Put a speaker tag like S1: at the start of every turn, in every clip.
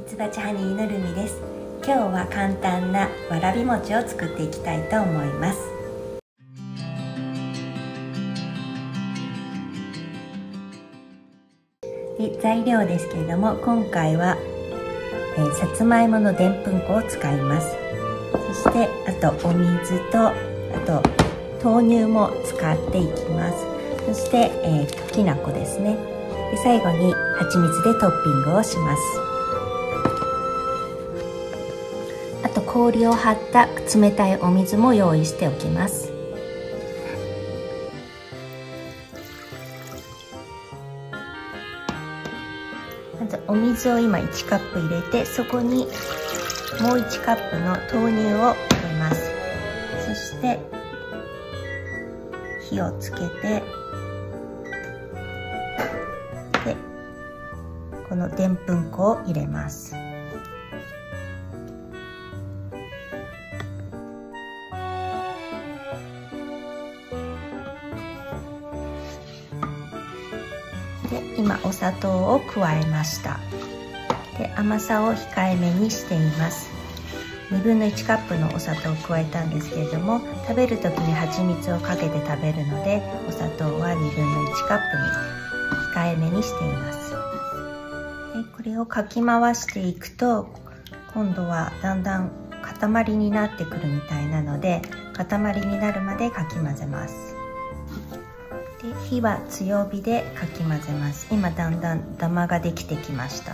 S1: つばちハニーのルミです。今日は簡単なわらび餅を作っていきたいと思います。で、材料ですけれども、今回は、さつまいものでんぷん粉を使います。そしてあとお水と、あと豆乳も使っていきます。そして、きな粉ですね。で、最後に蜂蜜でトッピングをします。あと氷を張った冷たいお水も用意しておきます。まずお水を今1カップ入れて、そこにもう1カップの豆乳を入れます。そして火をつけて、でこのでんぷん粉を入れます。で、今お砂糖を加えました。で、甘さを控えめにしています。1/2分の1カップのお砂糖を加えたんですけれども、食べる時に蜂蜜をかけて食べるので、お砂糖は1/2分の1カップに控えめにしています。で、これをかき回していくと、今度はだんだん塊になってくるみたいなので、塊になるまでかき混ぜます。で、火は強火でかき混ぜます。今だんだんダマができてきました。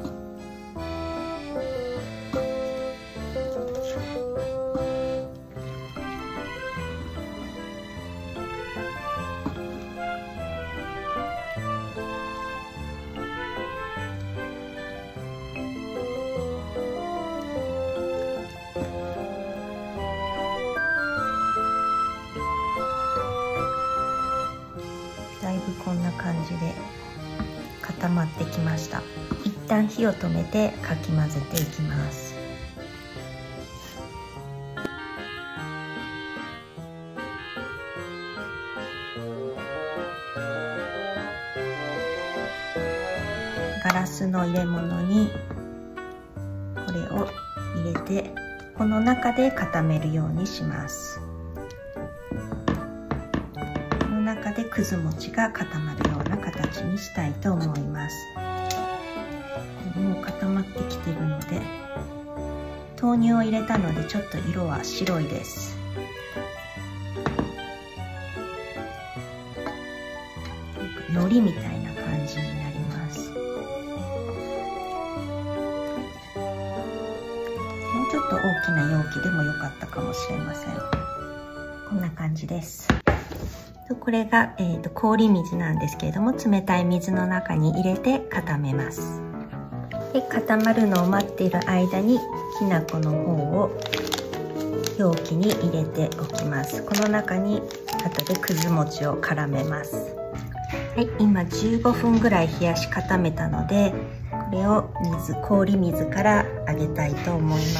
S1: だいぶこんな感じで固まってきました。一旦火を止めてかき混ぜていきます。ガラスの入れ物にこれを入れて、この中で固めるようにします。中でくず餅が固まるような形にしたいと思います。もう固まってきているので、豆乳を入れたのでちょっと色は白いです。海苔みたいな感じになります。もうちょっと大きな容器でも良かったかもしれません。こんな感じです。これが、氷水なんですけれども、冷たい水の中に入れて固めます。で、固まるのを待っている間にきな粉の方を容器に入れておきます。この中に後でくず餅を絡めます。はい、今15分ぐらい冷やし固めたので、これを氷水からあげたいと思います。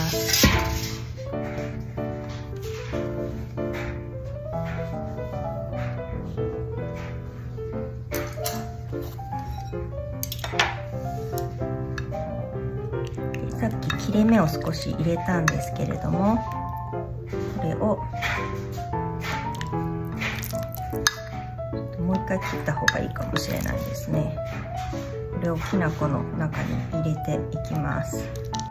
S1: さっき切れ目を少し入れたんですけれども、これをもう一回切った方がいいかもしれないですね。これをきな粉の中に入れていきます。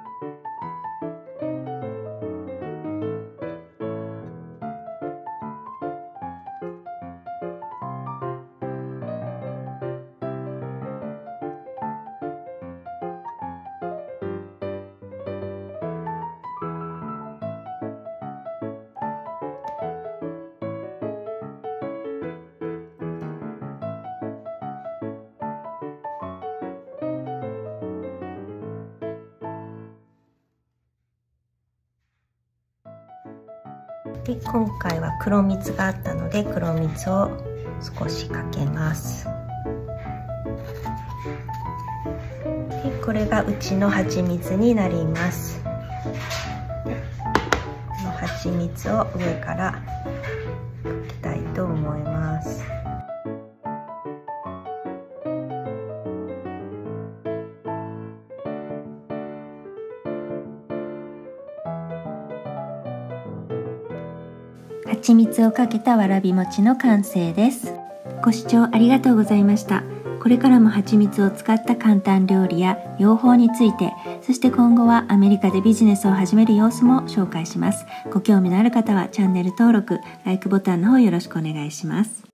S1: で、今回は黒蜜があったので、黒蜜を少しかけます。で、これがうちの蜂蜜になります。この蜂蜜を上からかけたいと思います。 蜂蜜をかけたわらび餅の完成です。ご視聴ありがとうございました。これからも蜂蜜を使った簡単料理や養蜂について、そして今後はアメリカでビジネスを始める様子も紹介します。ご興味のある方はチャンネル登録、LIKEボタンの方よろしくお願いします。